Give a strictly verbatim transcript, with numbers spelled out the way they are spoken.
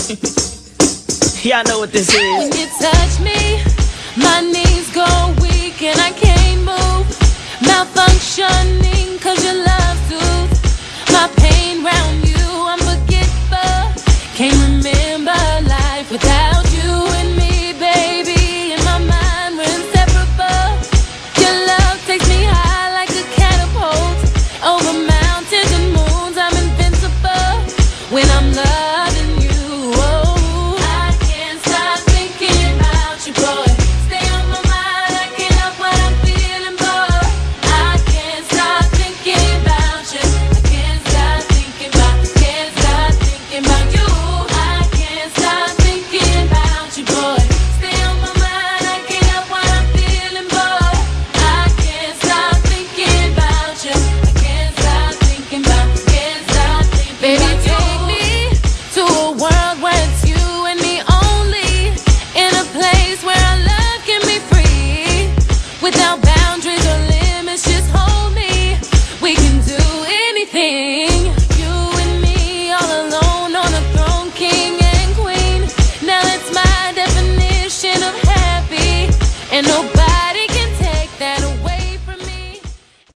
Y'all know what this is. When you touch me, my knees go weak and I can't move. Malfunctioning cause your love soothes my pain round you. Unforgettable, can't remember